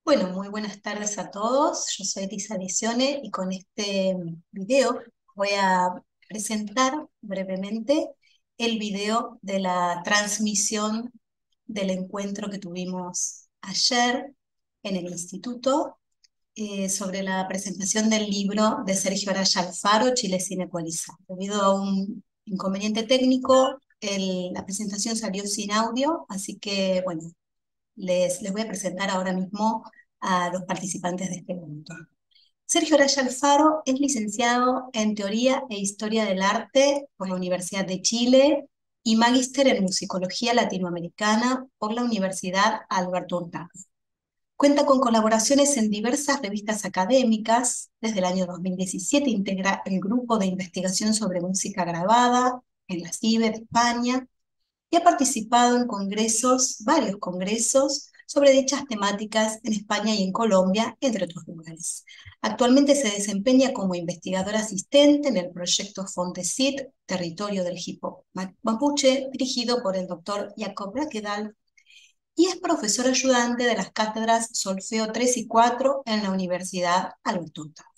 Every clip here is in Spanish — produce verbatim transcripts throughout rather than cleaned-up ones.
Bueno, muy buenas tardes a todos. Yo soy Lisa Dicione y con este video voy a presentar brevemente el video de la transmisión del encuentro que tuvimos ayer en el instituto eh, sobre la presentación del libro de Sergio Araya Alfaro, Chile sin ecualizar. Debido a un inconveniente técnico, el- la presentación salió sin audio, así que bueno, les, les voy a presentar ahora mismo a los participantes de este evento. Sergio Araya Alfaro es licenciado en Teoría e Historia del Arte por la Universidad de Chile y magíster en Musicología Latinoamericana por la Universidad Alberto Hurtado. Cuenta con colaboraciones en diversas revistas académicas. Desde el año dos mil diecisiete integra el grupo de investigación sobre música grabada en la C I B E de España y ha participado en congresos, varios congresos, sobre dichas temáticas en España y en Colombia, entre otros lugares. Actualmente se desempeña como investigador asistente en el proyecto Fontesit, Territorio del Hip Hop Mapuche, dirigido por el doctor Jacob Raquedal, y es profesor ayudante de las cátedras Solfeo tres y cuatro en la Universidad Alberto Hurtado.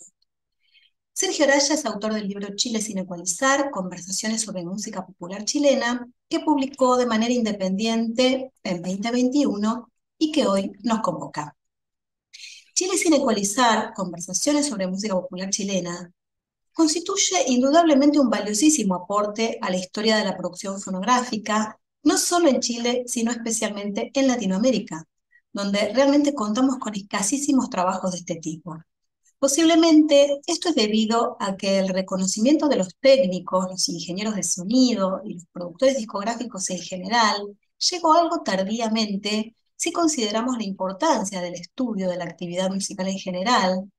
Sergio Araya es autor del libro Chile sin ecualizar, conversaciones sobre música popular chilena, que publicó de manera independiente en dos mil veintiuno y que hoy nos convoca. Chile sin ecualizar, conversaciones sobre música popular chilena, constituye indudablemente un valiosísimo aporte a la historia de la producción fonográfica, no solo en Chile, sino especialmente en Latinoamérica, donde realmente contamos con escasísimos trabajos de este tipo. Posiblemente esto es debido a que el reconocimiento de los técnicos, los ingenieros de sonido y los productores discográficos en general llegó algo tardíamente si consideramos la importancia del estudio de la actividad musical en general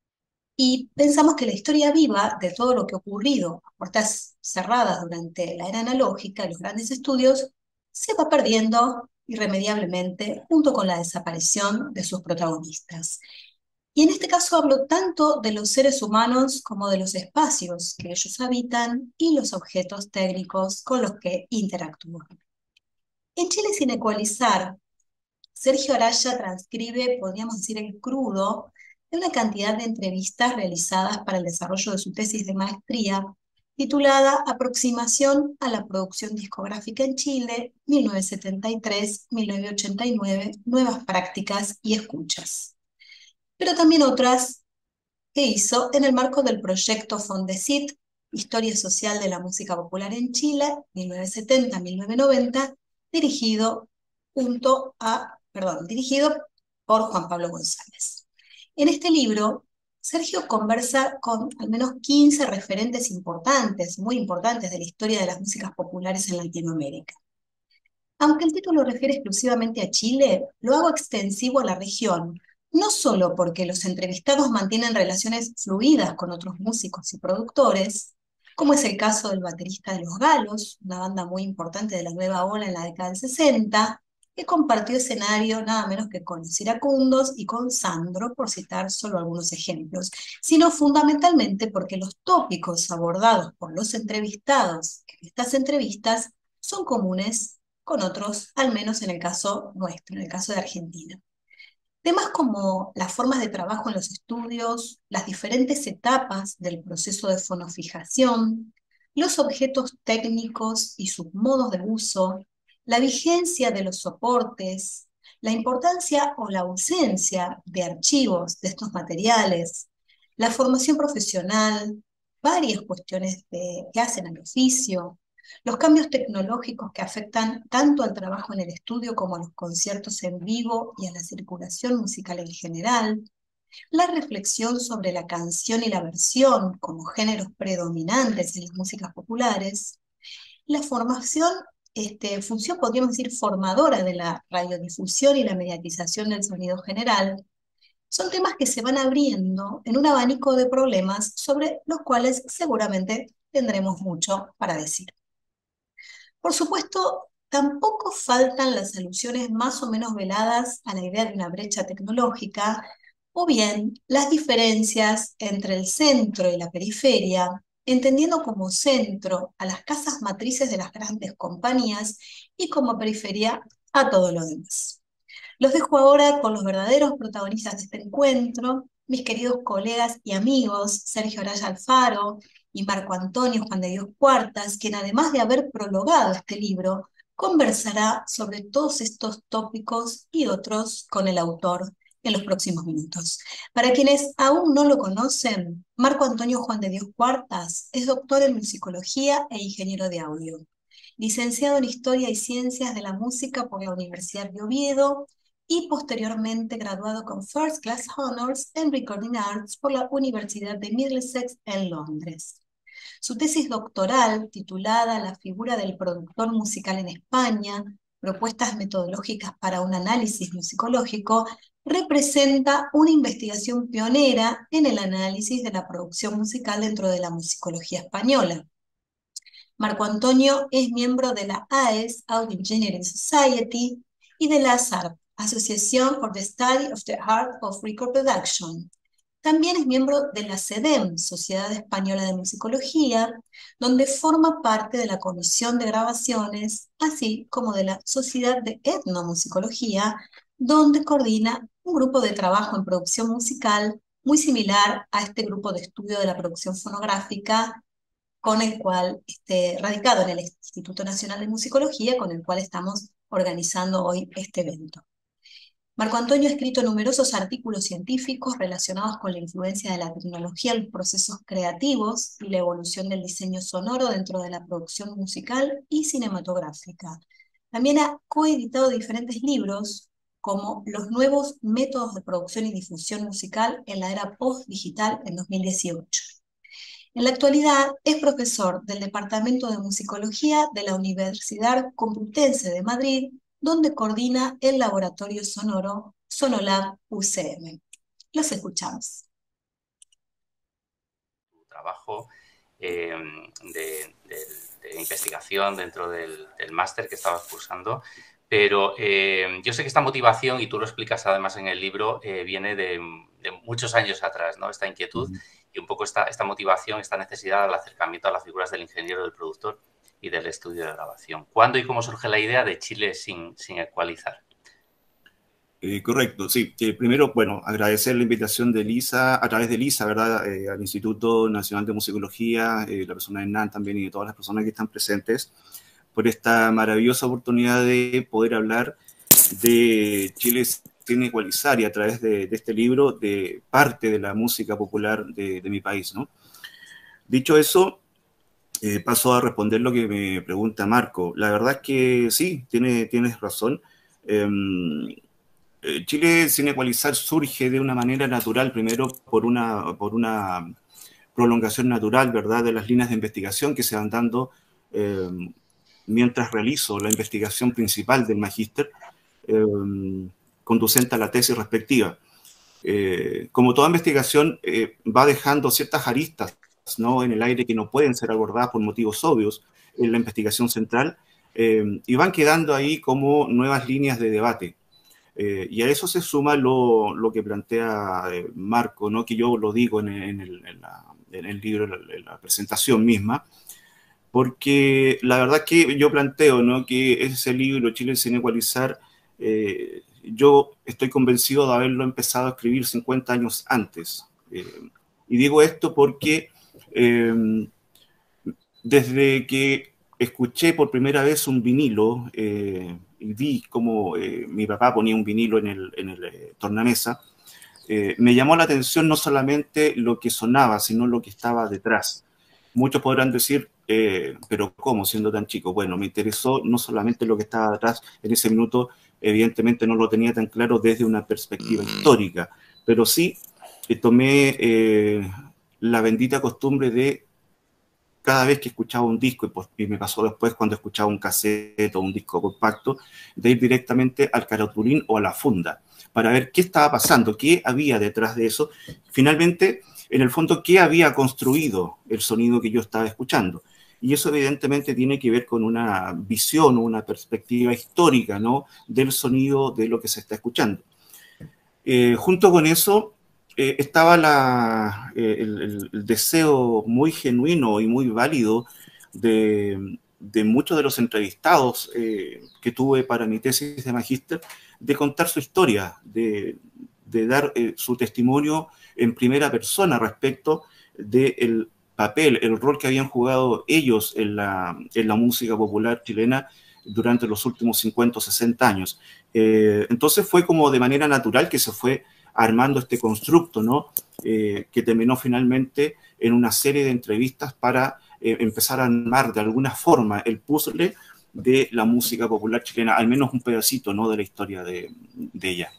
y pensamos que la historia viva de todo lo que ha ocurrido a puertas cerradas durante la era analógica y los grandes estudios se va perdiendo irremediablemente junto con la desaparición de sus protagonistas. Y en este caso hablo tanto de los seres humanos como de los espacios que ellos habitan y los objetos técnicos con los que interactúan. En Chile sin ecualizar, Sergio Araya transcribe, podríamos decir, el crudo de una cantidad de entrevistas realizadas para el desarrollo de su tesis de maestría, titulada Aproximación a la producción discográfica en Chile, mil novecientos setenta y tres a mil novecientos ochenta y nueve, nuevas prácticas y escuchas. Pero también otras que hizo en el marco del proyecto Fondesit, Historia Social de la Música Popular en Chile, mil novecientos setenta a mil novecientos noventa, dirigido, junto a, perdón, dirigido por Juan Pablo González. En este libro, Sergio conversa con al menos quince referentes importantes, muy importantes de la historia de las músicas populares en Latinoamérica. Aunque el título refiere exclusivamente a Chile, lo hago extensivo a la región, no solo porque los entrevistados mantienen relaciones fluidas con otros músicos y productores, como es el caso del baterista de Los Galos, una banda muy importante de la nueva ola en la década del sesenta, que compartió escenario nada menos que con los Iracundos y con Sandro, por citar solo algunos ejemplos, sino fundamentalmente porque los tópicos abordados por los entrevistados en estas entrevistas son comunes con otros, al menos en el caso nuestro, en el caso de Argentina. Temas como las formas de trabajo en los estudios, las diferentes etapas del proceso de fonofijación, los objetos técnicos y sus modos de uso, la vigencia de los soportes, la importancia o la ausencia de archivos de estos materiales, la formación profesional, varias cuestiones de, que hacen al oficio, los cambios tecnológicos que afectan tanto al trabajo en el estudio como a los conciertos en vivo y a la circulación musical en general, la reflexión sobre la canción y la versión como géneros predominantes en las músicas populares, la formación, este, función, podríamos decir, formadora de la radiodifusión y la mediatización del sonido general, son temas que se van abriendo en un abanico de problemas sobre los cuales seguramente tendremos mucho para decir. Por supuesto, tampoco faltan las alusiones más o menos veladas a la idea de una brecha tecnológica, o bien las diferencias entre el centro y la periferia, entendiendo como centro a las casas matrices de las grandes compañías y como periferia a todo lo demás. Los dejo ahora con los verdaderos protagonistas de este encuentro, mis queridos colegas y amigos Sergio Araya Alfaro y Marco Antonio Juan de Dios Cuartas, quien además de haber prologado este libro, conversará sobre todos estos tópicos y otros con el autor en los próximos minutos. Para quienes aún no lo conocen, Marco Antonio Juan de Dios Cuartas es doctor en musicología e ingeniero de audio, licenciado en Historia y Ciencias de la Música por la Universidad de Oviedo y posteriormente graduado con First Class Honors en Recording Arts por la Universidad de Middlesex en Londres. Su tesis doctoral, titulada La figura del productor musical en España, propuestas metodológicas para un análisis musicológico, representa una investigación pionera en el análisis de la producción musical dentro de la musicología española. Marco Antonio es miembro de la A E S, Audio Engineering Society, y de la ASARP, Association for the Study of the Art of Record Production. También es miembro de la SEDEM, Sociedad Española de Musicología, donde forma parte de la Comisión de Grabaciones, así como de la Sociedad de Etnomusicología, donde coordina un grupo de trabajo en producción musical muy similar a este grupo de estudio de la producción fonográfica, con el cual, este, radicado en el Instituto Nacional de Musicología, con el cual estamos organizando hoy este evento. Marco Antonio ha escrito numerosos artículos científicos relacionados con la influencia de la tecnología en los procesos creativos y la evolución del diseño sonoro dentro de la producción musical y cinematográfica. También ha coeditado diferentes libros, como Los nuevos métodos de producción y difusión musical en la era post-digital en dos mil dieciocho. En la actualidad es profesor del Departamento de Musicología de la Universidad Complutense de Madrid, donde coordina el laboratorio sonoro Sonolab U C M. Los escuchamos. Trabajo eh, de, de, de investigación dentro del, del máster que estabas cursando, pero eh, yo sé que esta motivación, y tú lo explicas además en el libro, eh, viene de, de muchos años atrás, ¿no? Esta inquietud y un poco esta, esta motivación, esta necesidad del acercamiento a las figuras del ingeniero, del productor y del estudio de grabación. ¿Cuándo y cómo surge la idea de Chile sin, sin ecualizar? Eh, correcto, sí. Eh, primero, bueno, agradecer la invitación de Lisa, a través de Lisa, ¿verdad? Eh, al Instituto Nacional de Musicología, eh, la persona de Hernán también y de todas las personas que están presentes, por esta maravillosa oportunidad de poder hablar de Chile sin ecualizar y a través de, de este libro de parte de la música popular de, de mi país, ¿no? Dicho eso, eh, paso a responder lo que me pregunta Marco. La verdad es que sí, tiene, tienes razón. Eh, Chile sin ecualizar surge de una manera natural, primero por una, por una prolongación natural, ¿verdad?, de las líneas de investigación que se van dando eh, mientras realizo la investigación principal del magíster, eh, conducente a la tesis respectiva. Eh, como toda investigación, eh, va dejando ciertas aristas, ¿no?, en el aire que no pueden ser abordadas por motivos obvios en la investigación central, eh, y van quedando ahí como nuevas líneas de debate. Eh, y a eso se suma lo, lo que plantea eh, Marco, ¿no?, que yo lo digo en, en, el, en, la, en el libro, en la, en la presentación misma, porque la verdad que yo planteo, ¿no?, que ese libro, Chile sin ecualizar, eh, yo estoy convencido de haberlo empezado a escribir cincuenta años antes. Eh, y digo esto porque eh, desde que escuché por primera vez un vinilo, eh, y vi cómo eh, mi papá ponía un vinilo en el, en el eh, tornamesa, eh, me llamó la atención no solamente lo que sonaba, sino lo que estaba detrás. Muchos podrán decir, eh, pero ¿cómo siendo tan chico? Bueno, me interesó no solamente lo que estaba detrás, en ese minuto evidentemente no lo tenía tan claro desde una perspectiva histórica, pero sí eh, tomé eh, la bendita costumbre de cada vez que escuchaba un disco, y, pues, y me pasó después cuando escuchaba un cassette o un disco compacto, de ir directamente al carotulín o a la funda, para ver qué estaba pasando, qué había detrás de eso. Finalmente, en el fondo, qué había construido el sonido que yo estaba escuchando. Y eso evidentemente tiene que ver con una visión o una perspectiva histórica, ¿no?, del sonido de lo que se está escuchando. Eh, junto con eso, eh, estaba la, eh, el, el, el deseo muy genuino y muy válido de de muchos de los entrevistados eh, que tuve para mi tesis de magíster, de contar su historia, de, de dar eh, su testimonio en primera persona respecto del papel, el rol que habían jugado ellos en la, en la música popular chilena durante los últimos cincuenta o sesenta años. Eh, entonces fue como de manera natural que se fue armando este constructo, ¿no? Eh, que terminó finalmente en una serie de entrevistas para eh, empezar a armar de alguna forma el puzzle de la música popular chilena, al menos un pedacito, ¿no?, de la historia de, de ella.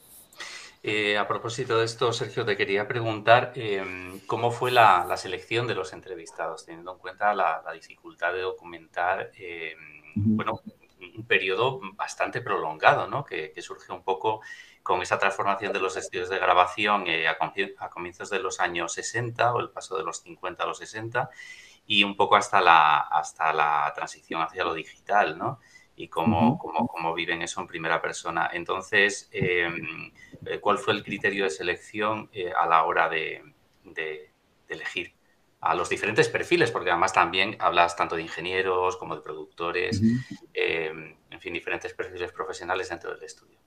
Eh, a propósito de esto, Sergio, te quería preguntar eh, cómo fue la, la selección de los entrevistados, teniendo en cuenta la, la dificultad de documentar eh, uh-huh. bueno, un periodo bastante prolongado, ¿no?, que, que surge un poco con esa transformación de los estudios de grabación eh, a, a comienzos de los años sesenta, o el paso de los cincuenta a los sesenta, y un poco hasta la, hasta la transición hacia lo digital, ¿no? Y cómo, uh-huh. cómo, cómo viven eso en primera persona. Entonces, eh, ¿cuál fue el criterio de selección eh, a la hora de, de, de elegir a los diferentes perfiles? Porque además también hablas tanto de ingenieros como de productores, uh-huh. eh, en fin, diferentes perfiles profesionales dentro del estudio.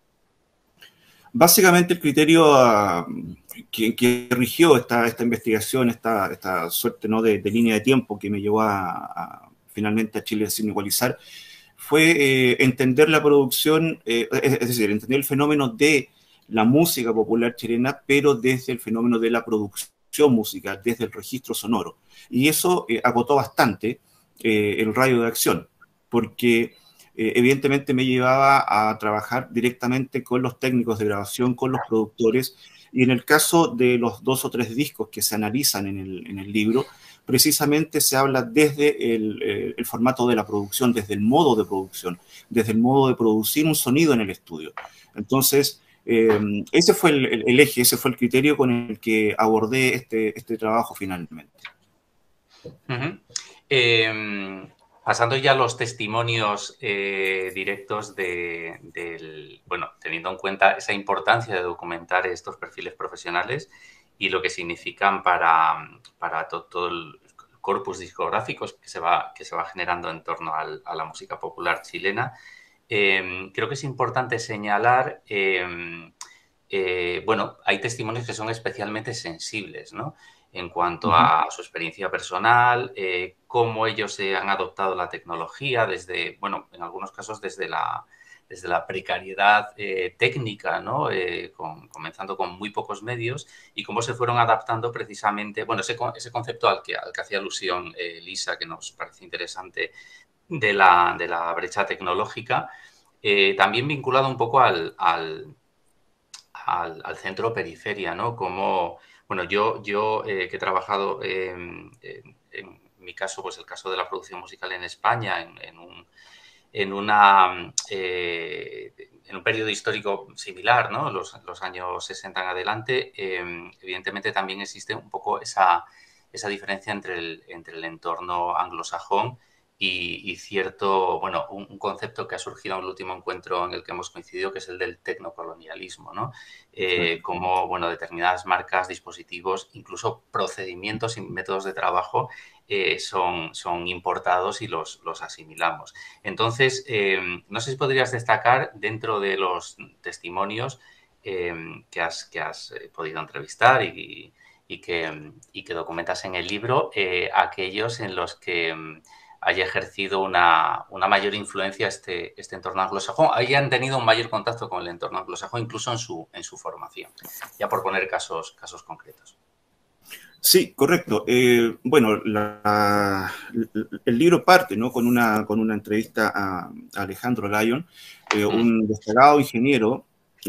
Básicamente el criterio uh, que, que rigió esta, esta investigación, esta, esta suerte, ¿no?, de, de línea de tiempo que me llevó a, a finalmente a Chile sin igualizar, fue eh, entender la producción, eh, es, es decir, entender el fenómeno de la música popular chilena, pero desde el fenómeno de la producción musical, desde el registro sonoro. Y eso eh, agotó bastante eh, el radio de acción, porque eh, evidentemente me llevaba a trabajar directamente con los técnicos de grabación, con los productores, y en el caso de los dos o tres discos que se analizan en el, en el libro, precisamente se habla desde el, eh, el formato de la producción, desde el modo de producción, desde el modo de producir un sonido en el estudio. Entonces, eh, ese fue el, el, el eje, ese fue el criterio con el que abordé este, este trabajo finalmente. Uh-huh. eh, pasando ya a los testimonios eh, directos de, del, bueno, teniendo en cuenta esa importancia de documentar estos perfiles profesionales y lo que significan para, para to, todo el corpus discográfico que se va, que se va generando en torno al, a la música popular chilena, eh, creo que es importante señalar, eh, eh, bueno, hay testimonios que son especialmente sensibles, ¿no?, en cuanto a su experiencia personal, eh, cómo ellos eh, han adoptado la tecnología desde, bueno, en algunos casos desde la, desde la precariedad eh, técnica, ¿no?, eh, con, comenzando con muy pocos medios, y cómo se fueron adaptando precisamente, bueno, ese, ese concepto al que, al que hacía alusión eh, Lisa, que nos parece interesante, de la, de la brecha tecnológica, eh, también vinculado un poco al, al, al, al centro-periferia, ¿no?, como... Bueno, yo, yo eh, que he trabajado, eh, en, en mi caso, pues el caso de la producción musical en España, en, en, un, en, una, eh, en un periodo histórico similar, ¿no?, los, los años sesenta en adelante, eh, evidentemente también existe un poco esa, esa diferencia entre el, entre el entorno anglosajón y, y cierto, bueno, un, un concepto que ha surgido en el último encuentro en el que hemos coincidido, que es el del tecnocolonialismo, ¿no? Eh, como, bueno, determinadas marcas, dispositivos, incluso procedimientos y métodos de trabajo eh, son, son importados y los, los asimilamos. Entonces, eh, no sé si podrías destacar dentro de los testimonios eh, que has, que has podido entrevistar y, y, que, y que documentas en el libro, eh, aquellos en los que haya ejercido una, una mayor influencia este, este entorno anglosajón, hayan tenido un mayor contacto con el entorno anglosajón, incluso en su, en su formación, ya por poner casos, casos concretos. Sí, correcto. Eh, bueno, la, el libro parte, ¿no?, con una, con una entrevista a, a Alejandro Lyon, eh, un destacado ingeniero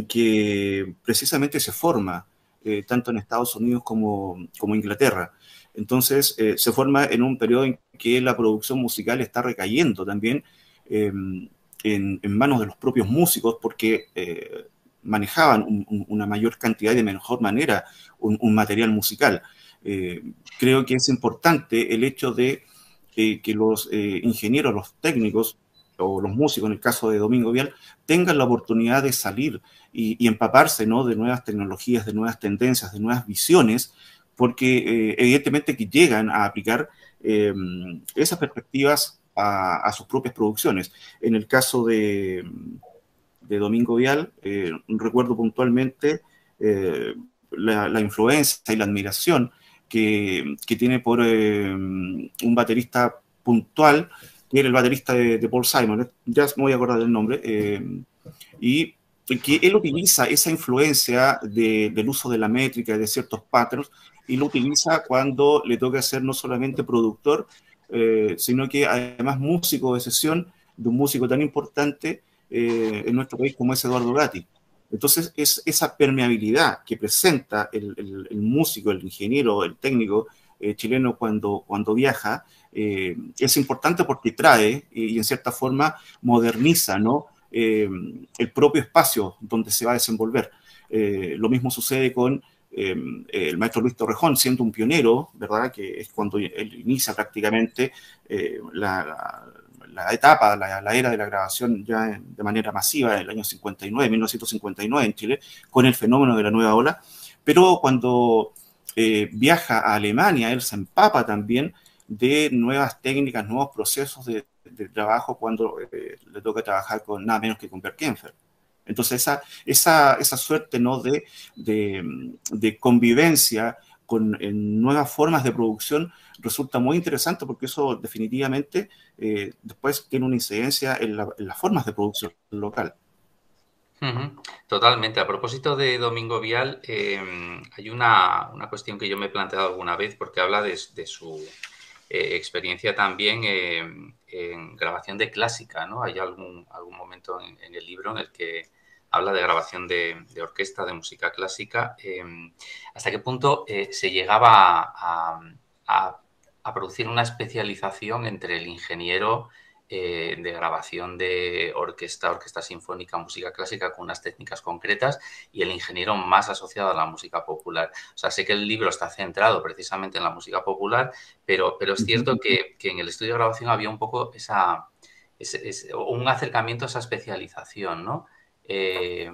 que precisamente se forma eh, tanto en Estados Unidos como, como Inglaterra. Entonces, eh, se forma en un periodo en que la producción musical está recayendo también eh, en, en manos de los propios músicos, porque eh, manejaban un, un, una mayor cantidad y de mejor manera un, un material musical. Eh, creo que es importante el hecho de eh, que los eh, ingenieros, los técnicos o los músicos, en el caso de Domingo Vial, tengan la oportunidad de salir y, y empaparse, ¿no?, de nuevas tecnologías, de nuevas tendencias, de nuevas visiones, porque eh, evidentemente que llegan a aplicar eh, esas perspectivas a, a sus propias producciones. En el caso de, de Domingo Vial, eh, recuerdo puntualmente eh, la, la influencia y la admiración que, que tiene por eh, un baterista puntual, que era el baterista de, de Paul Simon, ya me voy a acordar del nombre, eh, y que él utiliza esa influencia de, del uso de la métrica y de ciertos patrones, y lo utiliza cuando le toca ser no solamente productor, eh, sino que además músico de sesión de un músico tan importante eh, en nuestro país como es Eduardo Gatti. Entonces, es esa permeabilidad que presenta el, el, el músico, el ingeniero, el técnico eh, chileno cuando, cuando viaja, eh, es importante porque trae y, y en cierta forma moderniza, ¿no? Eh, el propio espacio donde se va a desenvolver. Eh, lo mismo sucede con eh, el maestro Luis Torrejón, siendo un pionero, ¿verdad? Que es cuando él inicia prácticamente eh, la, la, la etapa, la, la era de la grabación ya de manera masiva en el año cincuenta y nueve, mil novecientos cincuenta y nueve en Chile, con el fenómeno de la nueva ola. Pero cuando eh, viaja a Alemania, él se empapa también de nuevas técnicas, nuevos procesos de, de trabajo cuando eh, le toca trabajar con nada menos que con Bert Kaempfer. Entonces, esa, esa, esa suerte, ¿no? de, de, de convivencia con en nuevas formas de producción resulta muy interesante porque eso definitivamente eh, después tiene una incidencia en, la, en las formas de producción local. Uh-huh. Totalmente. A propósito de Domingo Vial, eh, hay una, una cuestión que yo me he planteado alguna vez porque habla de, de su eh, experiencia también eh, en grabación de clásica, ¿no? Hay algún, algún momento en, en el libro en el que habla de grabación de, de orquesta, de música clásica. Eh, ¿Hasta qué punto eh, se llegaba a, a, a producir una especialización entre el ingeniero eh, de grabación de orquesta, orquesta sinfónica, música clásica con unas técnicas concretas y el ingeniero más asociado a la música popular? O sea, sé que el libro está centrado precisamente en la música popular, pero, pero es cierto que, que en el estudio de grabación había un poco esa, ese, ese, un acercamiento a esa especialización, ¿no? Eh,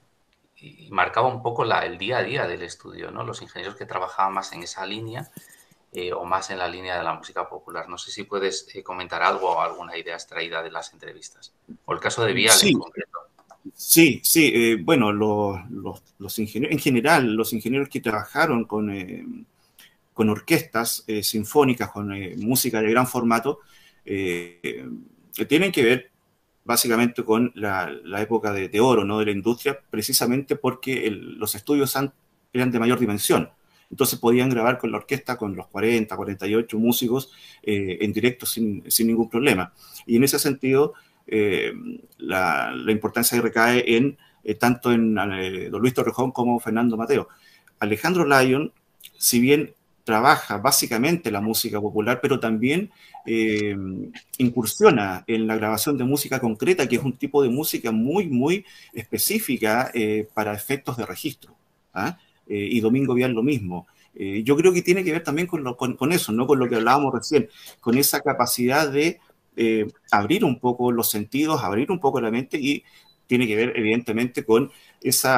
y marcaba un poco la, el día a día del estudio, ¿no? Los ingenieros que trabajaban más en esa línea eh, o más en la línea de la música popular. No sé si puedes eh, comentar algo o alguna idea extraída de las entrevistas. O el caso de Vial Sí. en concreto. Sí, sí, eh, bueno, los, los, los ingenieros, en general, los ingenieros que trabajaron con, eh, con orquestas eh, sinfónicas, con eh, música de gran formato, eh, tienen que ver básicamente con la, la época de, de oro, ¿no? De la industria, precisamente porque el, los estudios han, eran de mayor dimensión. Entonces podían grabar con la orquesta con los cuarenta, cuarenta y ocho músicos eh, en directo sin, sin ningún problema. Y en ese sentido, eh, la, la importancia recae en eh, tanto en eh, don Luis Torrejón como Fernando Mateo. Alejandro Lyon, si bien trabaja básicamente la música popular, pero también eh, incursiona en la grabación de música concreta, que es un tipo de música muy, muy específica eh, para efectos de registro. ¿Ah? Eh, y Domingo Vial lo mismo. Eh, yo creo que tiene que ver también con, lo, con, con eso, ¿no? Con lo que hablábamos recién, con esa capacidad de eh, abrir un poco los sentidos, abrir un poco la mente y tiene que ver evidentemente con ese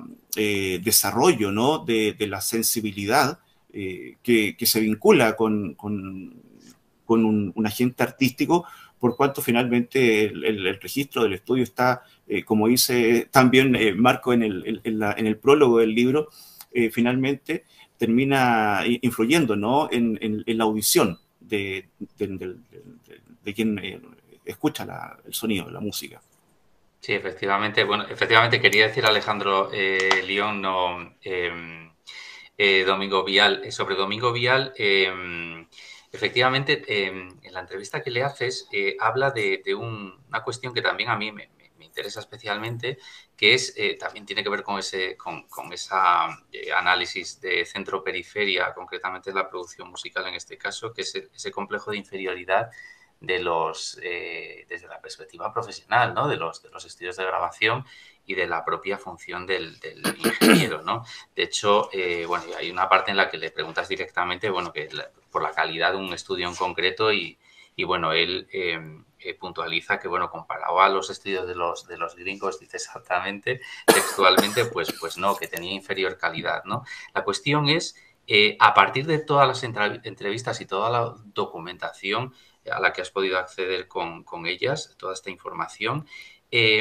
eh, desarrollo, ¿no? de, de la sensibilidad eh, que, que se vincula con, con, con un, un agente artístico, por cuanto finalmente el, el, el registro del estudio está, eh, como dice también eh, Marco en el, en, la, en el prólogo del libro, eh, finalmente termina influyendo, ¿no? en, en, en la audición de, de, de, de, de quien eh, escucha la, el sonido, la música. Sí, efectivamente. Bueno, efectivamente quería decir Alejandro eh, Lyon, no eh, eh, Domingo Vial. Eh, sobre Domingo Vial, eh, efectivamente, eh, en la entrevista que le haces, eh, habla de, de un, una cuestión que también a mí me, me interesa especialmente, que es eh, también tiene que ver con ese con, con esa eh, análisis de centro-periferia, concretamente la producción musical en este caso, que es ese, ese complejo de inferioridad de los eh, desde la perspectiva profesional, ¿no? De los, de los estudios de grabación y de la propia función del, del ingeniero, ¿no? De hecho, eh, bueno, hay una parte en la que le preguntas directamente, bueno, que la, por la calidad de un estudio en concreto y, y bueno, él eh, eh, puntualiza que, bueno, comparado a los estudios de los, de los gringos, dice exactamente, textualmente, pues, pues no, que tenía inferior calidad, ¿no? La cuestión es Eh, a partir de todas las entrevistas y toda la documentación a la que has podido acceder con, con ellas, toda esta información, eh,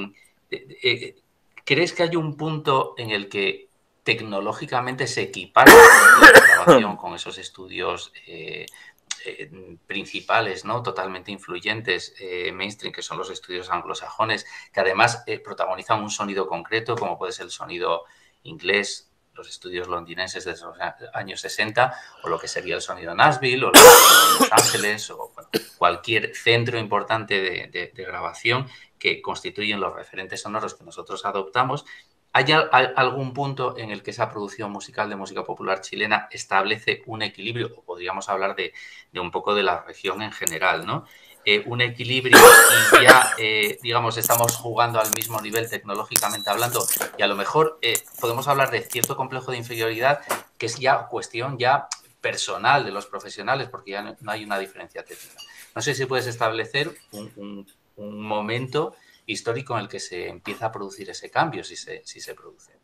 eh, ¿crees que hay un punto en el que tecnológicamente se equipara la grabación con esos estudios eh, eh, principales, ¿no? Totalmente influyentes, eh, mainstream, que son los estudios anglosajones, que además eh, protagonizan un sonido concreto, como puede ser el sonido inglés, los estudios londinenses de los años sesenta, o lo que sería el sonido Nashville, o el sonido de Los Ángeles, o bueno, cualquier centro importante de, de, de grabación que constituyen los referentes sonoros que nosotros adoptamos. ¿Hay algún punto en el que esa producción musical de música popular chilena establece un equilibrio? O podríamos hablar de, de un poco de la región en general, ¿no? Eh, un equilibrio y ya, eh, digamos, estamos jugando al mismo nivel tecnológicamente hablando, y a lo mejor eh, podemos hablar de cierto complejo de inferioridad que es ya cuestión ya personal de los profesionales, porque ya no, no hay una diferencia técnica. No sé si puedes establecer un, un, un momento histórico en el que se empieza a producir ese cambio, si se, si se produce.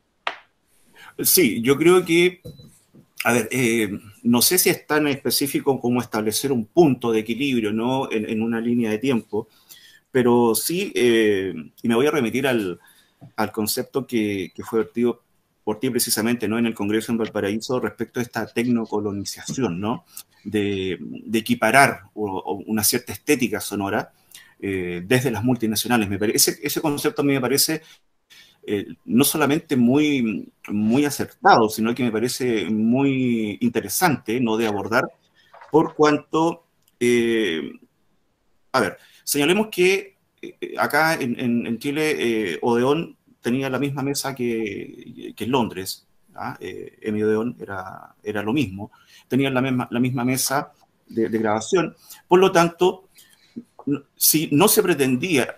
Sí, yo creo que, a ver, eh, no sé si es tan específico como establecer un punto de equilibrio, ¿no? En, en una línea de tiempo, pero sí, eh, y me voy a remitir al, al concepto que, que fue vertido por ti precisamente, ¿no? En el Congreso en Valparaíso respecto a esta tecnocolonización, ¿no? De, de equiparar o, o una cierta estética sonora eh, desde las multinacionales. Me parece, ese, ese concepto a mí me parece eh, no solamente muy, muy acertado, sino que me parece muy interesante, ¿no? De abordar, por cuanto, eh, a ver, señalemos que eh, acá en, en, en Chile eh, Odeón tenía la misma mesa que, que en Londres, ¿ah? eh, Emi Odeón era, era lo mismo, tenían la misma, la misma mesa de, de grabación, por lo tanto, si no se pretendía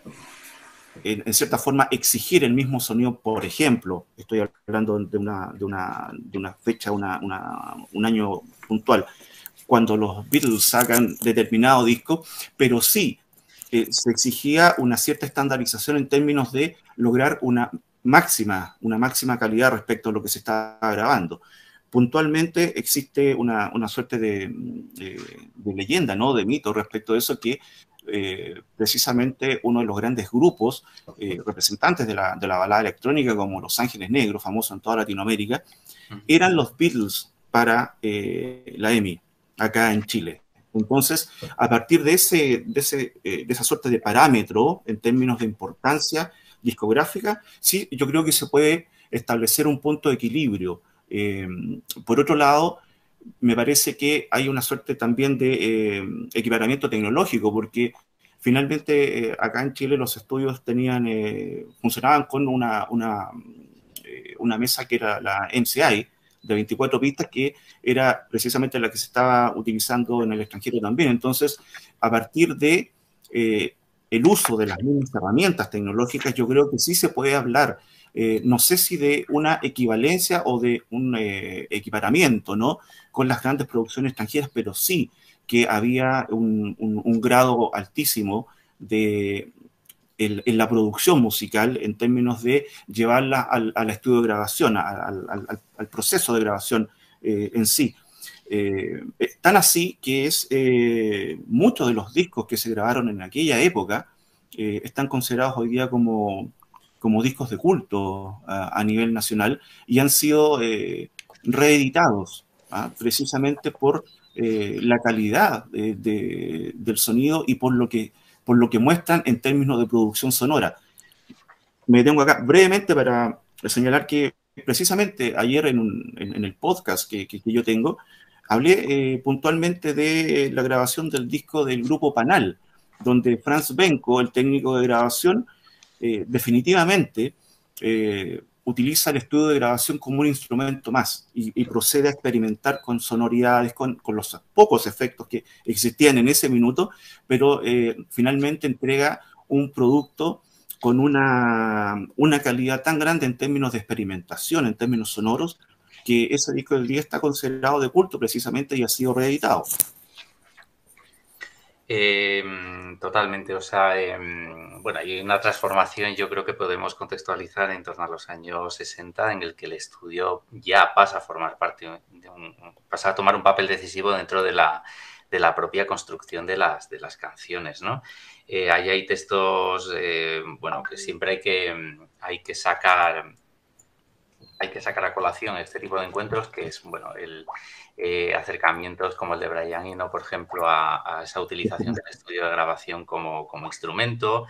en, en cierta forma exigir el mismo sonido, por ejemplo, estoy hablando de una, de una, de una fecha, una, una, un año puntual, cuando los Beatles sacan determinado disco, pero sí eh, se exigía una cierta estandarización en términos de lograr una máxima, una máxima calidad respecto a lo que se está grabando. Puntualmente existe una, una suerte de, de, de leyenda, ¿no? De mito respecto a eso, que eh, precisamente uno de los grandes grupos eh, representantes de la, de la balada electrónica, como Los Ángeles Negros, famoso en toda Latinoamérica, eran los Beatles para eh, la Emi, acá en Chile. Entonces, a partir de, ese, de, ese, eh, de esa suerte de parámetro en términos de importancia discográfica, sí, yo creo que se puede establecer un punto de equilibrio. Eh, por otro lado, me parece que hay una suerte también de eh, equiparamiento tecnológico, porque finalmente eh, acá en Chile los estudios tenían, eh, funcionaban con una, una, eh, una mesa que era la M C I, de veinticuatro pistas, que era precisamente la que se estaba utilizando en el extranjero también. Entonces, a partir de eh, el uso de las mismas herramientas tecnológicas, yo creo que sí se puede hablar, eh, no sé si de una equivalencia o de un eh, equiparamiento, ¿no? Con las grandes producciones extranjeras, pero sí que había un, un, un grado altísimo de, en, en la producción musical en términos de llevarla al, al estudio de grabación, al, al, al proceso de grabación eh, en sí. Eh, tan así que es eh, muchos de los discos que se grabaron en aquella época eh, están considerados hoy día como, como discos de culto a, a nivel nacional y han sido eh, reeditados ¿ah? precisamente por eh, la calidad de, de, del sonido y por lo que por lo que muestran en términos de producción sonora. Me detengo acá brevemente para señalar que precisamente ayer en, un, en, en el podcast que, que, que yo tengo, hablé eh, puntualmente de la grabación del disco del grupo Panal, donde Franz Benko, el técnico de grabación, eh, definitivamente eh, utiliza el estudio de grabación como un instrumento más y, y procede a experimentar con sonoridades, con, con los pocos efectos que existían en ese minuto, pero eh, finalmente entrega un producto con una, una calidad tan grande en términos de experimentación, en términos sonoros, que ese disco del día está considerado de culto precisamente y ha sido reeditado. Eh, totalmente, o sea, eh, bueno, hay una transformación, yo creo que podemos contextualizar en torno a los años sesenta, en el que el estudio ya pasa a formar parte, de un, pasa a tomar un papel decisivo dentro de la, de la propia construcción de las, de las canciones, ¿no? Eh, ahí hay textos, eh, bueno, que siempre hay que, hay que sacar... hay que sacar a colación este tipo de encuentros, que es, bueno, el eh, acercamientos como el de Brian Eno, por ejemplo, a, a esa utilización del estudio de grabación como, como instrumento.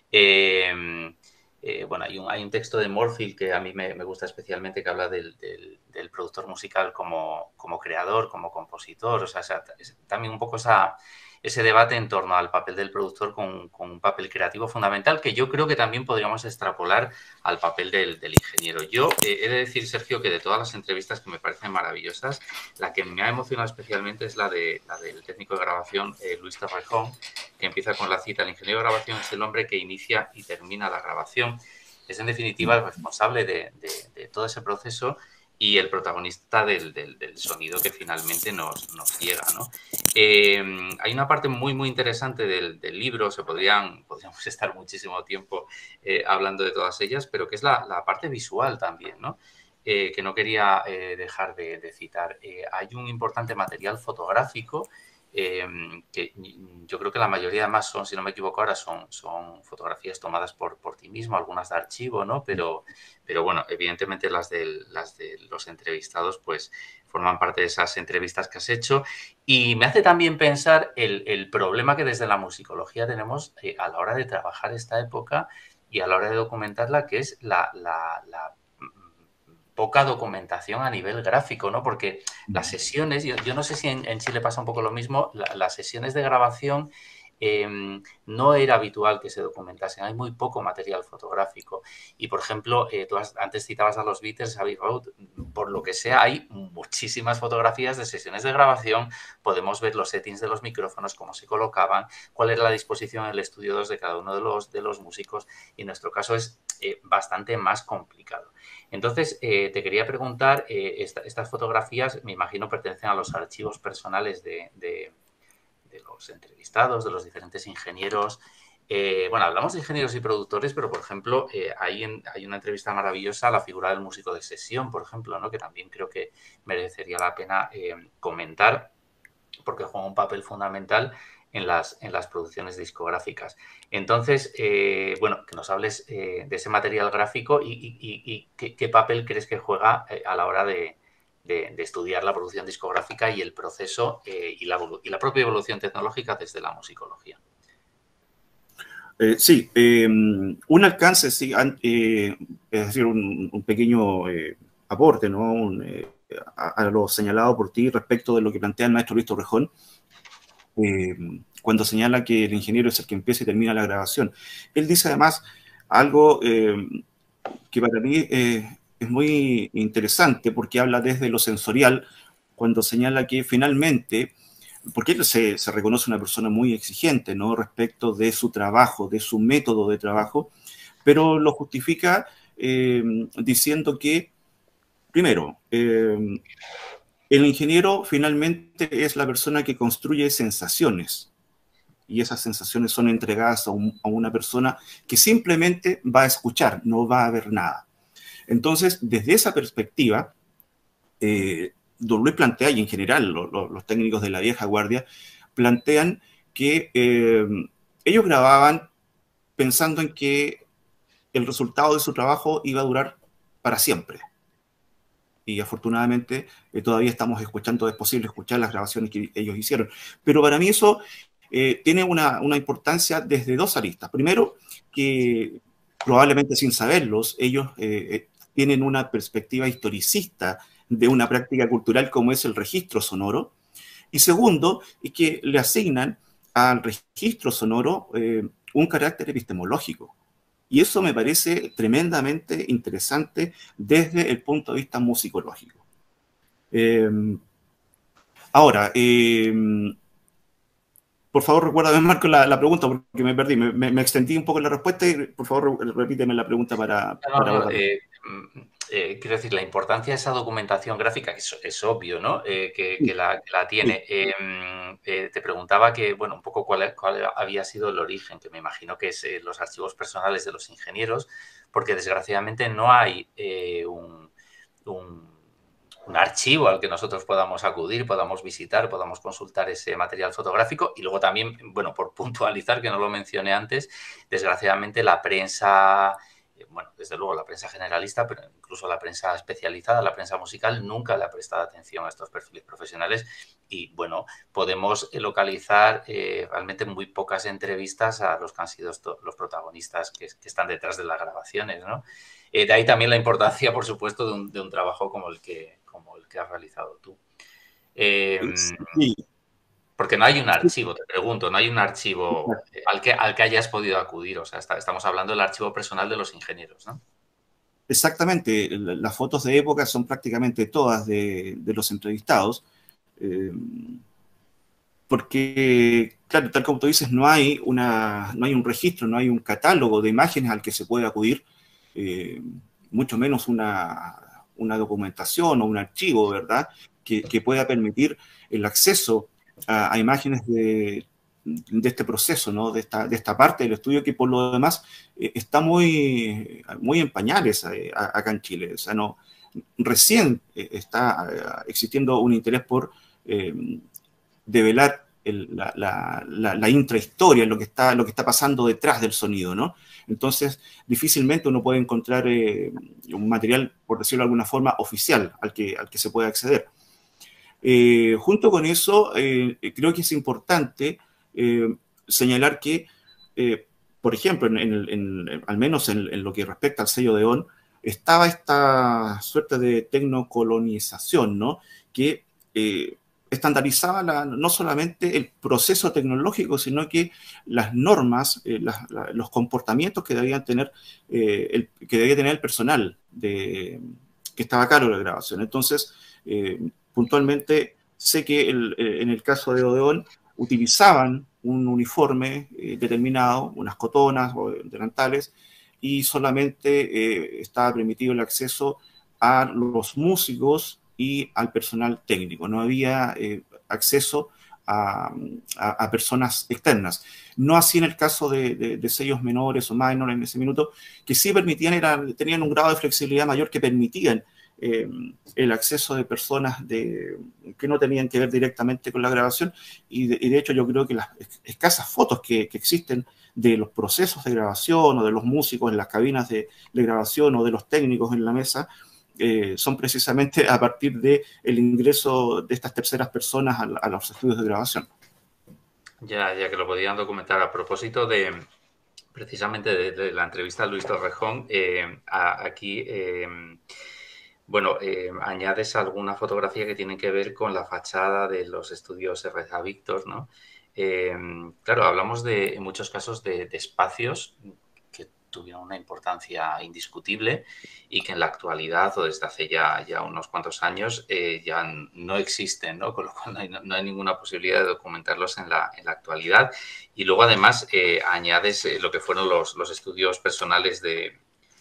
Eh, eh, bueno, hay un, hay un texto de Morfield que a mí me, me gusta especialmente, que habla del, del, del productor musical como, como creador, como compositor. O sea, esa, es también un poco esa, ese debate en torno al papel del productor con, con un papel creativo fundamental, que yo creo que también podríamos extrapolar al papel del, del ingeniero. Yo eh, he de decir, Sergio, que de todas las entrevistas que me parecen maravillosas, la que me ha emocionado especialmente es la, de, la del técnico de grabación, eh, Luis Torrejón, que empieza con la cita: el ingeniero de grabación es el hombre que inicia y termina la grabación. Es, en definitiva, el responsable de, de, de todo ese proceso y el protagonista del, del, del sonido que finalmente nos, nos llega, ¿no? Eh, hay una parte muy, muy interesante del, del libro, se podrían, podríamos estar muchísimo tiempo eh, hablando de todas ellas, pero que es la, la parte visual también, ¿no? Eh, que no quería eh, dejar de, de citar. Eh, hay un importante material fotográfico eh, que yo creo que la mayoría además son, si no me equivoco ahora, son, son fotografías tomadas por, por ti mismo, algunas de archivo, ¿no? Pero, pero bueno, evidentemente las de, las de los entrevistados pues forman parte de esas entrevistas que has hecho, y me hace también pensar el, el problema que desde la musicología tenemos eh, a la hora de trabajar esta época y a la hora de documentarla, que es la, la, la poca documentación a nivel gráfico, ¿no? Porque las sesiones, yo, yo no sé si en, en Chile pasa un poco lo mismo, la, las sesiones de grabación eh, no era habitual que se documentasen, hay muy poco material fotográfico. Y, por ejemplo, eh, tú has, antes citabas a los Beatles, Abbey Road, por lo que sea, hay muchísimas fotografías de sesiones de grabación, podemos ver los settings de los micrófonos, cómo se colocaban, cuál era la disposición en el estudio dos de cada uno de los, de los músicos, y en nuestro caso es eh, bastante más complicado. Entonces, eh, te quería preguntar, eh, esta, estas fotografías, me imagino, pertenecen a los archivos personales de, de, de los entrevistados, de los diferentes ingenieros. Eh, bueno, hablamos de ingenieros y productores, pero, por ejemplo, eh, hay, en, hay una entrevista maravillosa a la figura del músico de sesión, por ejemplo, ¿no? Que también creo que merecería la pena eh, comentar, porque juega un papel fundamental en las, en las producciones discográficas. Entonces, eh, bueno, que nos hables eh, de ese material gráfico y, y, y, y qué, qué papel crees que juega eh, a la hora de, de, de estudiar la producción discográfica y el proceso eh, y, la, y la propia evolución tecnológica desde la musicología. Eh, sí, eh, un alcance, sí, eh, es decir, un, un pequeño eh, aporte, ¿no? Un, eh, a, a lo señalado por ti respecto de lo que plantea el maestro Luis Torrejón, eh, cuando señala que el ingeniero es el que empieza y termina la grabación. Él dice además algo eh, que para mí eh, es muy interesante, porque habla desde lo sensorial, cuando señala que finalmente, porque él se, se reconoce una persona muy exigente, ¿no? Respecto de su trabajo, de su método de trabajo, pero lo justifica eh, diciendo que, primero, eh, el ingeniero finalmente es la persona que construye sensaciones, y esas sensaciones son entregadas a, un, a una persona que simplemente va a escuchar, no va a ver nada. Entonces, desde esa perspectiva, eh, Don Luis plantea, y en general lo, lo, los técnicos de la vieja guardia, plantean que eh, ellos grababan pensando en que el resultado de su trabajo iba a durar para siempre. Y afortunadamente eh, todavía estamos escuchando, es posible escuchar las grabaciones que ellos hicieron. Pero para mí eso eh, tiene una, una importancia desde dos aristas. Primero, que probablemente sin saberlos, ellos eh, tienen una perspectiva historicista de una práctica cultural como es el registro sonoro. Y segundo, es que le asignan al registro sonoro eh, un carácter epistemológico. Y eso me parece tremendamente interesante desde el punto de vista musicológico. Eh, ahora, eh, por favor, recuérdame, Marco, la, la pregunta, porque me perdí. Me, me, me extendí un poco la respuesta y, por favor, repíteme la pregunta para... No, para no, eh, eh, quiero decir, la importancia de esa documentación gráfica, que es, es obvio, ¿no? Eh, que, que, la, que, la, tiene. Eh, eh, te preguntaba que, bueno, un poco cuál, cuál había sido el origen, que me imagino que es eh, los archivos personales de los ingenieros, porque desgraciadamente no hay eh, un, un un archivo al que nosotros podamos acudir, podamos visitar, podamos consultar ese material fotográfico. Y luego también, bueno, por puntualizar, que no lo mencioné antes, desgraciadamente la prensa, bueno, desde luego la prensa generalista, pero incluso la prensa especializada, la prensa musical, nunca le ha prestado atención a estos perfiles profesionales. Y, bueno, podemos localizar eh, realmente muy pocas entrevistas a los que han sido los protagonistas que, que están detrás de las grabaciones, ¿no? Eh, de ahí también la importancia, por supuesto, de un, de un trabajo como el que, como el que has realizado tú. Eh, sí. Porque no hay un archivo, te pregunto, no hay un archivo al que, al que hayas podido acudir. O sea, está, estamos hablando del archivo personal de los ingenieros, ¿no? Exactamente. Las fotos de época son prácticamente todas de, de los entrevistados. Eh, porque, claro, tal como tú dices, no hay, una, no hay un registro, no hay un catálogo de imágenes al que se puede acudir, eh, mucho menos una, una documentación o un archivo, ¿verdad?, que, que pueda permitir el acceso a, a imágenes de, de este proceso, ¿no?, de esta, de esta parte del estudio que por lo demás eh, está muy, muy en pañales eh, acá en Chile. O sea, no, recién eh, está eh, existiendo un interés por eh, develar el, la, la, la, la intrahistoria, lo que, está, lo que está pasando detrás del sonido, ¿no? Entonces, difícilmente uno puede encontrar eh, un material, por decirlo de alguna forma, oficial al que, al que se puede acceder. Eh, junto con eso, eh, creo que es importante eh, señalar que, eh, por ejemplo, en, en, en, al menos en, en lo que respecta al sello de O N, estaba esta suerte de tecnocolonización, ¿no?, que eh, estandarizaba la, no solamente el proceso tecnológico, sino que las normas, eh, la, la, los comportamientos que debían tener, eh, el, que debía tener el personal de, que estaba a cargo de la grabación. Entonces, eh, puntualmente, sé que el, en el caso de Odeón utilizaban un uniforme eh, determinado, unas cotonas o delantales, y solamente eh, estaba permitido el acceso a los músicos y al personal técnico. No había eh, acceso a, a, a, personas externas. No así en el caso de, de, de sellos menores o minor en ese minuto, que sí permitían, era, tenían un grado de flexibilidad mayor que permitían eh, el acceso de personas de, que no tenían que ver directamente con la grabación. Y de, y de hecho yo creo que las escasas fotos que, que existen de los procesos de grabación o de los músicos en las cabinas de, de grabación o de los técnicos en la mesa, Eh, son precisamente a partir del ingreso de estas terceras personas a, a los estudios de grabación. Ya, ya que lo podían documentar. A propósito de, precisamente, de, de la entrevista a Luis Torrejón, eh, a, aquí, eh, bueno, eh, añades alguna fotografía que tiene que ver con la fachada de los estudios R C A Víctor, ¿no? Eh, claro, hablamos de, en muchos casos de, de espacios que tuvieron una importancia indiscutible y que en la actualidad o desde hace ya, ya unos cuantos años eh, ya no existen, ¿no? Con lo cual no hay, no hay ninguna posibilidad de documentarlos en la, en la actualidad. Y luego además eh, añades eh, lo que fueron los, los estudios personales de,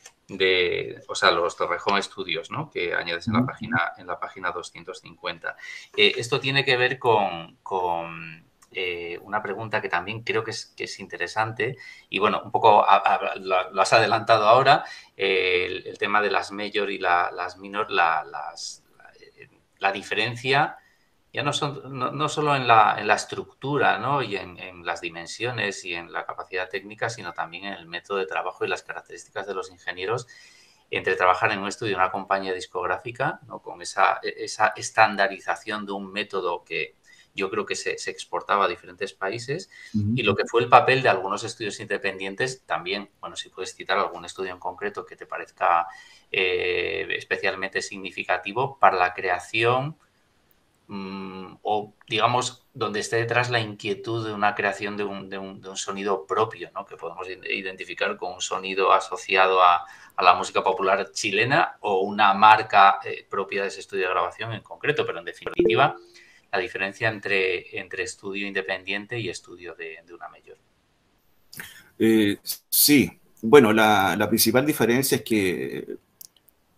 de, o sea, los Torrejón Studios, ¿no?, que añades en la página, en la página doscientos cincuenta. Eh, esto tiene que ver con... con Eh, una pregunta que también creo que es, que es interesante y, bueno, un poco a, a, lo, lo has adelantado ahora, eh, el, el tema de las major y la, las minor, la, las, la, la diferencia ya no, son, no, no solo en la, en la estructura, ¿no?, y en, en las dimensiones y en la capacidad técnica, sino también en el método de trabajo y las características de los ingenieros entre trabajar en un estudio de una compañía discográfica, ¿no?, con esa, esa estandarización de un método que yo creo que se, se exportaba a diferentes países, uh-huh. y lo que fue el papel de algunos estudios independientes también. Bueno, si puedes citar algún estudio en concreto que te parezca eh, especialmente significativo para la creación mmm, o, digamos, donde esté detrás la inquietud de una creación de un, de un, de un sonido propio, ¿no?, que podemos identificar con un sonido asociado a, a la música popular chilena o una marca eh, propia de ese estudio de grabación en concreto, pero en definitiva la diferencia entre, entre estudio independiente y estudio de, de una major. Eh, sí, bueno, la, la principal diferencia es que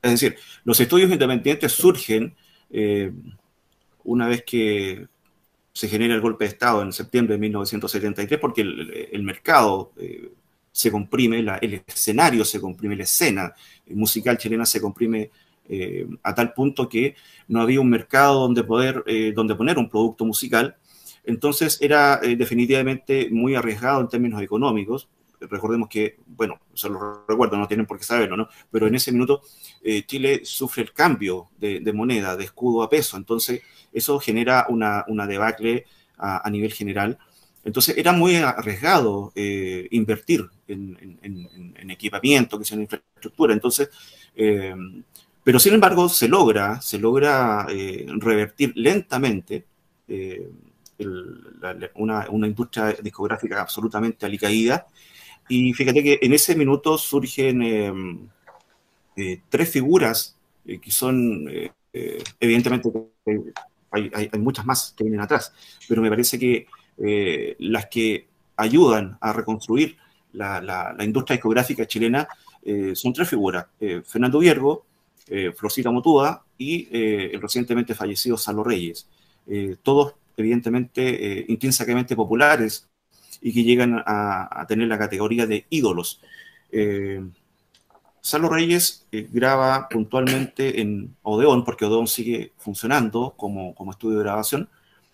Es decir, los estudios independientes surgen eh, una vez que se genera el golpe de Estado en septiembre de mil novecientos setenta y tres, porque el, el mercado eh, se comprime, la, el escenario se comprime, la escena musical chilena se comprime eh, a tal punto que no había un mercado donde, poder, eh, donde poner un producto musical. Entonces era eh, definitivamente muy arriesgado en términos económicos. Recordemos que, bueno, se lo recuerdo, no tienen por qué saberlo, ¿no? Pero en ese minuto eh, Chile sufre el cambio de, de moneda, de escudo a peso. Entonces eso genera una, una debacle a, a nivel general. Entonces era muy arriesgado eh, invertir en, en, en, en equipamiento, que sea en infraestructura. Entonces, eh, pero sin embargo se logra, se logra eh, revertir lentamente eh, el, la, una, una industria discográfica absolutamente alicaída. Y fíjate que en ese minuto surgen eh, eh, tres figuras eh, que son, eh, eh, evidentemente, eh, hay, hay, hay muchas más que vienen atrás, pero me parece que eh, las que ayudan a reconstruir la, la, la industria discográfica chilena eh, son tres figuras: eh, Fernando Viergo, eh, Florcita Motúa y eh, el recientemente fallecido Salo Reyes. Eh, todos, evidentemente, eh, intrínsecamente populares y que llegan a, a tener la categoría de ídolos. Eh, Salo Reyes eh, graba puntualmente en Odeón, porque Odeón sigue funcionando como, como estudio de grabación,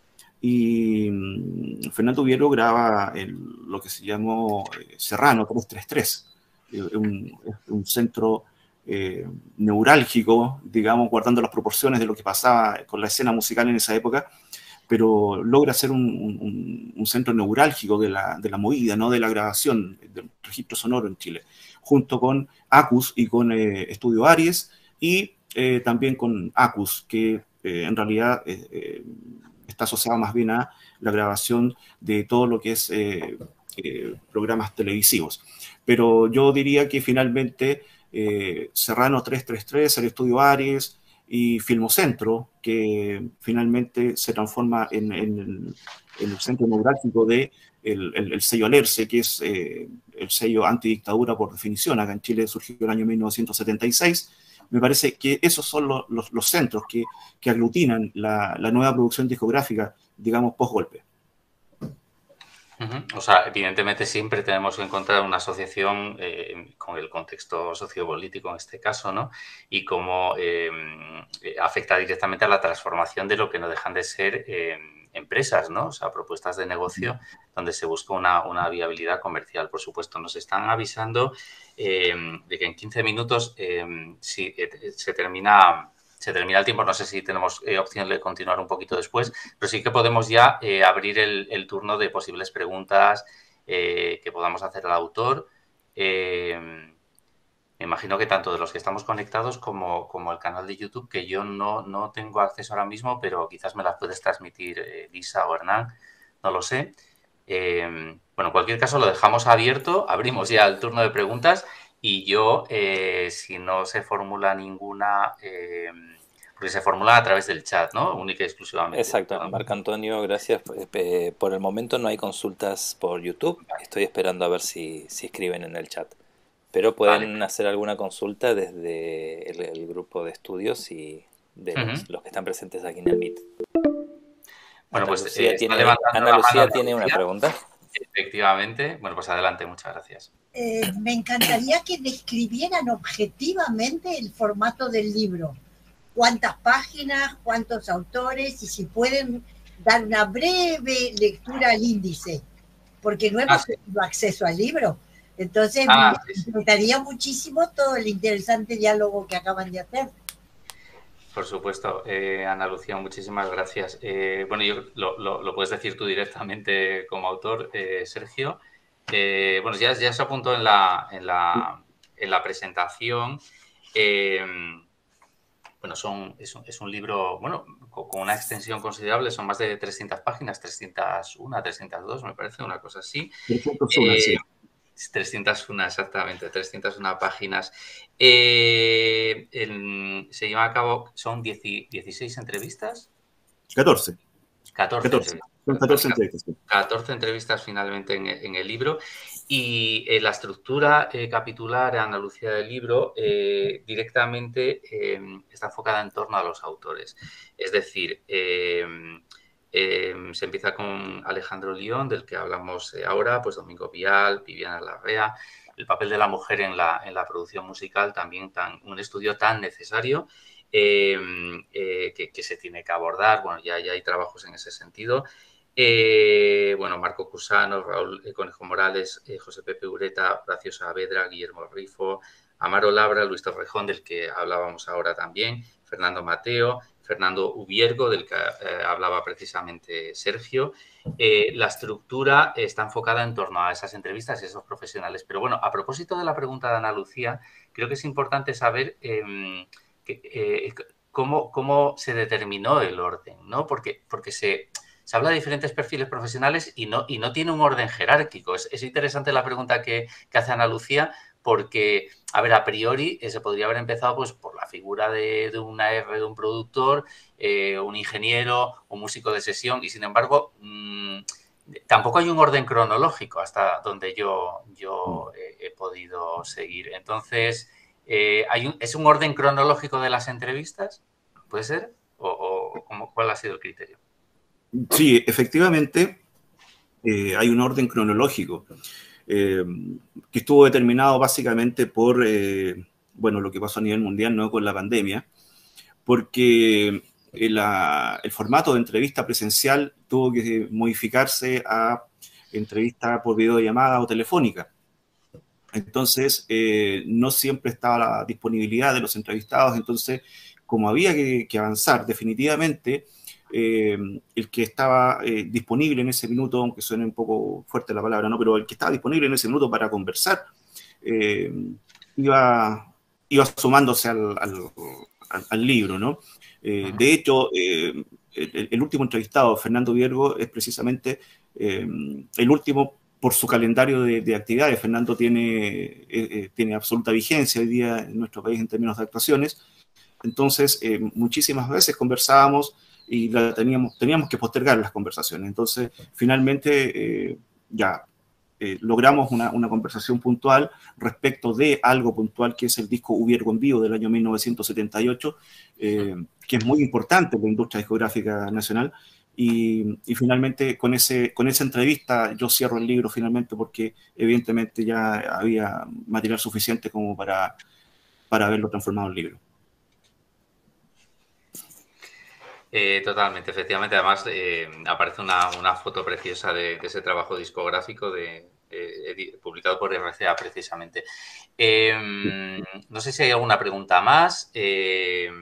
y mm, Fernando Viergo graba en lo que se llamó eh, Serrano trescientos treinta y tres, eh, un, un centro eh, neurálgico, digamos, guardando las proporciones de lo que pasaba con la escena musical en esa época, pero logra ser un, un, un centro neurálgico de la, de la movida, ¿no? De la grabación, del registro sonoro en Chile, junto con Acus y con eh, Estudio Aries, y eh, también con Acus, que eh, en realidad eh, eh, está asociado más bien a la grabación de todo lo que es eh, eh, programas televisivos. Pero yo diría que finalmente eh, Serrano trescientos treinta y tres, el Estudio Aries y Filmocentro, que finalmente se transforma en, en, en el centro neurálgico de el, el, el sello Alerce, que es eh, el sello antidictadura por definición. Acá en Chile surgió en el año mil novecientos setenta y seis. Me parece que esos son los, los, los centros que, que aglutinan la, la nueva producción discográfica, digamos, post-golpe. Uh-huh. O sea, evidentemente siempre tenemos que encontrar una asociación eh, con el contexto sociopolítico en este caso, ¿no? Y cómo eh, afecta directamente a la transformación de lo que no dejan de ser eh, empresas, ¿no? O sea, propuestas de negocio donde se busca una, una viabilidad comercial. Por supuesto, nos están avisando eh, de que en quince minutos eh, si, eh, se termina... Se termina el tiempo, no sé si tenemos eh, opción de continuar un poquito después, pero sí que podemos ya eh, abrir el, el turno de posibles preguntas eh, que podamos hacer al autor. Eh, me imagino que tanto de los que estamos conectados como, como el canal de YouTube, que yo no, no tengo acceso ahora mismo, pero quizás me las puedes transmitir eh, Lisa o Hernán, no lo sé. Eh, bueno, en cualquier caso lo dejamos abierto, abrimos ya el turno de preguntas. Y yo, eh, si no se formula ninguna, eh, porque se formula a través del chat, ¿no? Única y exclusivamente. Exacto, Marco Antonio, gracias. Eh, por el momento no hay consultas por YouTube. Estoy esperando a ver si, si escriben en el chat. Pero pueden vale. hacer alguna consulta desde el, el grupo de estudios y de los, uh-huh. los que están presentes aquí en el Meet. Bueno, Ana pues Lucía, eh, tiene, Ana Lucía tiene una pregunta. Efectivamente. Bueno, pues adelante, muchas gracias. Eh, me encantaría que describieran objetivamente el formato del libro. ¿Cuántas páginas, cuántos autores? Y si pueden dar una breve lectura al índice, porque no hemos ah, sí. tenido acceso al libro. Entonces ah, me sí, gustaría sí. muchísimo todo el interesante diálogo que acaban de hacer. Por supuesto, eh, Ana Lucía, muchísimas gracias. Eh, bueno, yo lo, lo, lo puedes decir tú directamente como autor, eh, Sergio. Eh, bueno, ya, ya se apuntó en la, en la, en la presentación. Eh, bueno, son, es, un, es un libro, bueno, con, con una extensión considerable, son más de trescientas páginas, trescientas uno, trescientas dos, me parece, una cosa así. trescientas uno, eh, sí. trescientas uno, exactamente, trescientas uno páginas. Eh, el, se lleva a cabo, son diez, dieciséis entrevistas. catorce. catorce, catorce. Son catorce entrevistas. Sí. catorce entrevistas finalmente en, en el libro. Y eh, la estructura eh, capitular, Ana Lucía, del libro eh, directamente eh, está enfocada en torno a los autores. Es decir, eh, eh, se empieza con Alejandro Lión, del que hablamos eh, ahora, pues Domingo Vial, Viviana Larrea, el papel de la mujer en la, en la producción musical, también tan, un estudio tan necesario eh, eh, que, que se tiene que abordar. Bueno, ya, ya hay trabajos en ese sentido. Eh, bueno, Marco Cusano, Raúl eh, Conejo Morales, eh, José Pepe Ureta, Horacio Saavedra, Guillermo Rifo, Amaro Labra, Luis Torrejón, del que hablábamos ahora también, Fernando Mateo, Fernando Ubiergo, del que eh, hablaba precisamente Sergio. Eh, la estructura está enfocada en torno a esas entrevistas y esos profesionales. Pero bueno, a propósito de la pregunta de Ana Lucía, creo que es importante saber eh, que, eh, cómo, cómo se determinó el orden, ¿no? Porque, porque se... Se habla de diferentes perfiles profesionales y no, y no tiene un orden jerárquico. Es, es interesante la pregunta que, que hace Ana Lucía porque, a ver, a priori eh, se podría haber empezado pues, por la figura de, de una R de un productor, eh, un ingeniero, un músico de sesión y, sin embargo, mmm, tampoco hay un orden cronológico hasta donde yo, yo he, he podido seguir. Entonces, eh, hay un, ¿es un orden cronológico de las entrevistas? ¿Puede ser? ¿O, o cómo, cuál ha sido el criterio? Sí, efectivamente, eh, hay un orden cronológico eh, que estuvo determinado básicamente por, eh, bueno, lo que pasó a nivel mundial, ¿no? Con la pandemia, porque el, la, el formato de entrevista presencial tuvo que modificarse a entrevista por videollamada o telefónica. Entonces, eh, no siempre estaba la disponibilidad de los entrevistados, entonces, como había que, que avanzar definitivamente, Eh, el que estaba eh, disponible en ese minuto, aunque suene un poco fuerte la palabra, ¿no? Pero el que estaba disponible en ese minuto para conversar, eh, iba, iba sumándose al, al, al, al libro, ¿no? Eh, de hecho, eh, el, el último entrevistado, Fernando Viergo, es precisamente eh, el último por su calendario de, de actividades. Fernando tiene, eh, eh, tiene absoluta vigencia hoy día en nuestro país en términos de actuaciones. Entonces, eh, muchísimas veces conversábamos y la teníamos, teníamos que postergar las conversaciones. Entonces, finalmente, eh, ya eh, logramos una, una conversación puntual respecto de algo puntual que es el disco Ubiergo en Vivo del año mil novecientos setenta y ocho, eh, que es muy importante en la industria discográfica nacional. Y, y finalmente, con, ese, con esa entrevista, yo cierro el libro finalmente porque evidentemente ya había material suficiente como para, para haberlo transformado en libro. Eh, totalmente, efectivamente. Además, eh, aparece una, una foto preciosa de, de ese trabajo discográfico de, eh, publicado por R C A precisamente. Eh, no sé si hay alguna pregunta más. Eh,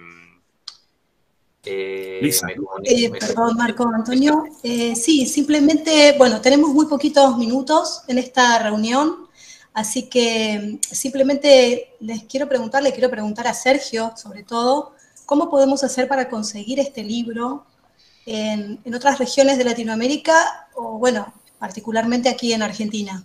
eh, Lisa. Me eh, me perdón, Marco Antonio. Eh, sí, simplemente, bueno, tenemos muy poquitos minutos en esta reunión, así que simplemente les quiero preguntar, le quiero preguntar a Sergio, sobre todo, ¿cómo podemos hacer para conseguir este libro en, en otras regiones de Latinoamérica o, bueno, particularmente aquí en Argentina?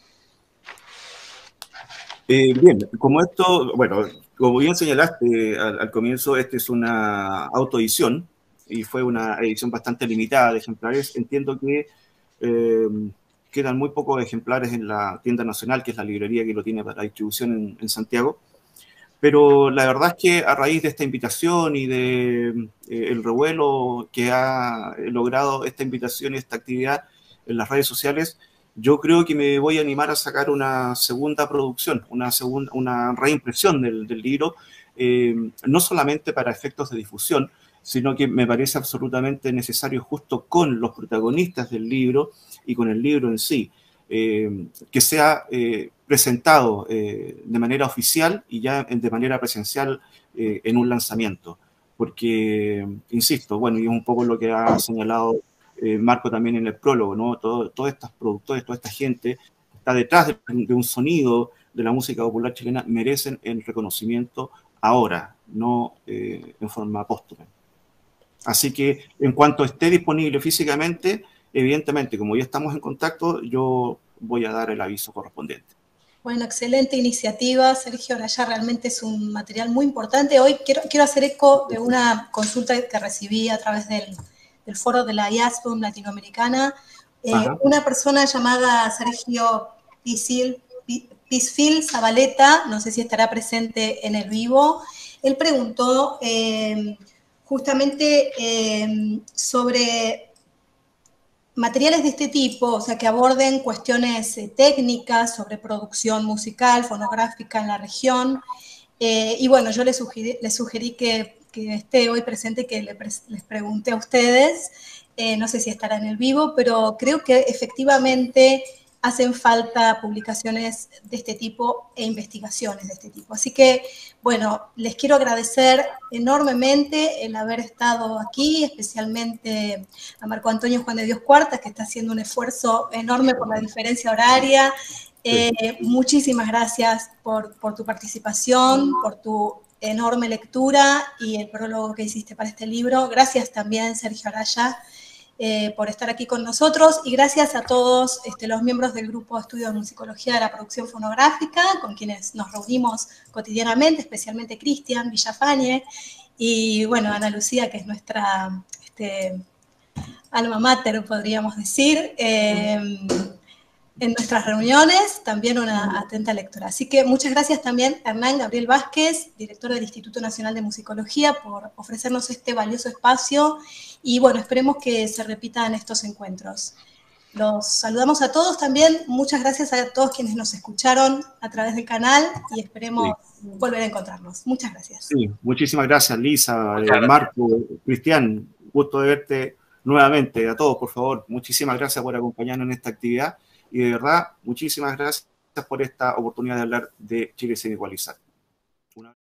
Eh, bien, como esto, bueno, como bien señalaste al, al comienzo, esta es una autoedición y fue una edición bastante limitada de ejemplares. Entiendo que eh, quedan muy pocos ejemplares en la tienda nacional, que es la librería que lo tiene para distribución en, en Santiago. Pero la verdad es que a raíz de esta invitación y de eh, el revuelo que ha logrado esta invitación y esta actividad en las redes sociales, yo creo que me voy a animar a sacar una segunda producción, una, segunda, una reimpresión del, del libro, eh, no solamente para efectos de difusión, sino que me parece absolutamente necesario justo con los protagonistas del libro y con el libro en sí, eh, que sea eh, presentado eh, de manera oficial y ya de manera presencial eh, en un lanzamiento. Porque, insisto, bueno, y es un poco lo que ha señalado eh, Marco también en el prólogo, ¿no? Todo, todos estos productores, toda esta gente que está detrás de, de un sonido de la música popular chilena merecen el reconocimiento ahora, no eh, en forma póstuma. Así que en cuanto esté disponible físicamente, evidentemente, como ya estamos en contacto, yo voy a dar el aviso correspondiente. Bueno, excelente iniciativa, Sergio. Ahora ya realmente es un material muy importante. Hoy quiero, quiero hacer eco de una consulta que recibí a través del, del foro de la I A S P O M latinoamericana. Eh, una persona llamada Sergio Pisil, Pisfil Zabaleta, no sé si estará presente en el vivo. Él preguntó eh, justamente eh, sobre materiales de este tipo, o sea, que aborden cuestiones eh, técnicas sobre producción musical, fonográfica en la región. Eh, y bueno, yo les sugerí, les sugerí que, que esté hoy presente, que le pre les pregunte a ustedes, eh, no sé si estará en el vivo, pero creo que efectivamente hacen falta publicaciones de este tipo e investigaciones de este tipo. Así que, bueno, les quiero agradecer enormemente el haber estado aquí, especialmente a Marco Antonio Juan de Dios Cuartas, que está haciendo un esfuerzo enorme por la diferencia horaria. Eh, muchísimas gracias por, por tu participación, por tu enorme lectura y el prólogo que hiciste para este libro. Gracias también, Sergio Araya, eh, por estar aquí con nosotros, y gracias a todos este, los miembros del Grupo de Estudios de Musicología de la Producción Fonográfica, con quienes nos reunimos cotidianamente, especialmente Cristian Villafañe, y bueno, Ana Lucía, que es nuestra este, alma mater, podríamos decir, eh, en nuestras reuniones, también una atenta lectora. Así que muchas gracias también a Hernán Gabriel Vázquez, director del Instituto Nacional de Musicología, por ofrecernos este valioso espacio, y bueno, esperemos que se repitan estos encuentros. Los saludamos a todos también, muchas gracias a todos quienes nos escucharon a través del canal, y esperemos sí. volver a encontrarnos. Muchas gracias. Sí, muchísimas gracias, Lisa, eh, Marco, Cristian, gusto de verte nuevamente. A todos, por favor, muchísimas gracias por acompañarnos en esta actividad. Y de verdad, muchísimas gracias por esta oportunidad de hablar de Chile sin igualizar.